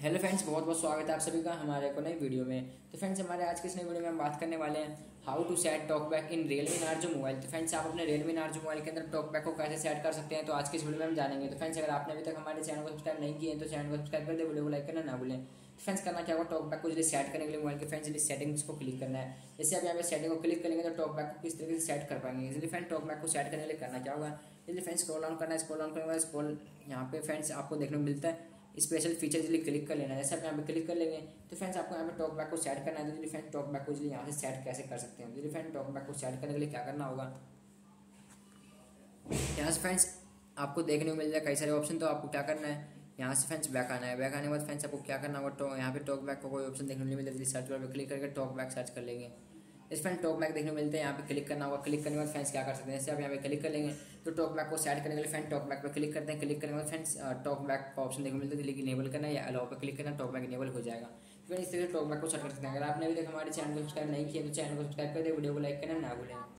Hello friends, बहुत बहुत स्वागत है आप सभी का हमारे को नई वीडियो में। तो फ्रेंड्स, हमारे आज के इस नई वीडियो में हम बात करने वाले हैं how to set TalkBack in Realme Narzo mobile. तो फ्रेंड्स, आप अपने रियलमी नार्जो मोबाइल के अंदर टॉक बैक को कैसे सेट कर सकते हैं, तो आज की इस वीडियो में हम जानेंगे। तो फ्रेंड्स, अगर आपने अभी तक हमारे चैनल को सब्सक्राइब नहीं किए तो चैनल को सब्सक्राइब कर दे, वीडियो को लाइक करना ना भूलें। फ्रेंड्स, करना क्या होगा, टॉक बैक को जल्दी सेट करने के लिए मोबाइल के फ्रेंड्स जल्दी सेटिंग्स को क्लिक करना है। जैसे आप यहाँ पे सेटिंग को क्लिक करेंगे तो टॉक बैक को किस तरीके से सेट कर पाएंगे। इसलिए फ्रेंड, टॉक बैक को सेट करने के लिए करना क्या होगा, इसलिए फ्रेंड्स स्क्रॉल ऑन करना है। स्क्रॉल ऑन करने के बाद स्क्रॉल यहाँ पे फ्रेंड्स आपको देखने को मिलता है स्पेशल फीचर, जल्दी क्लिक कर लेना है। जैसे आप यहाँ पे क्लिक कर लेंगे तो फ्रेंड्स आपको यहाँ पे टॉक बैक को सेट करना है। तो जल्दी फ्रेंड्स टॉक बैक को जल्दी यहाँ से सेट कैसे कर सकते हैं। जल्दी फ्रेंड टॉक बैक को सेट करने के लिए क्या करना होगा, यहाँ से फ्रेंड्स आपको देखने को मिल जाए कई सारे ऑप्शन। तो आपको क्या करना है, यहाँ से फ्रेंड्स बैक आना है। बैक आने के बाद फ्रेंड्स आपको क्या करना होगा, तो यहाँ पे टॉक बैक को कोई ऑप्शन देखने को नहीं मिलता, जल्दी सर्च बार पर क्लिक करके टॉक बैक सर्च कर लेंगे। इस फ्रेंड टॉक बैक देखने को मिलते हैं, यहाँ पे क्लिक करना होगा। क्लिक करने के बाद फ्रेंड्स क्या कर सकते हैं, जैसे आप यहाँ पे क्लिक कर लेंगे तो टॉक बैक को सेट करने के लिए फ्रेंड टॉक बैक पर क्लिक करते हैं। क्लिक करने के बाद फ्रेंड्स टॉक बैक का ऑप्शन देखने को मिलता है, जल्दी इनेबल करना है या अलाउ पर क्लिक करना, टॉक बैक इनेबल हो जाएगा। फिर इस तरह से टॉक बैक को सेट कर सकते हैं। अगर आपने अभी तक हमारे चैनल को सब्सक्राइब नहीं किया तो चैनल को सब्सक्राइब कर दे, वीडियो को लाइक करना ना भूलें।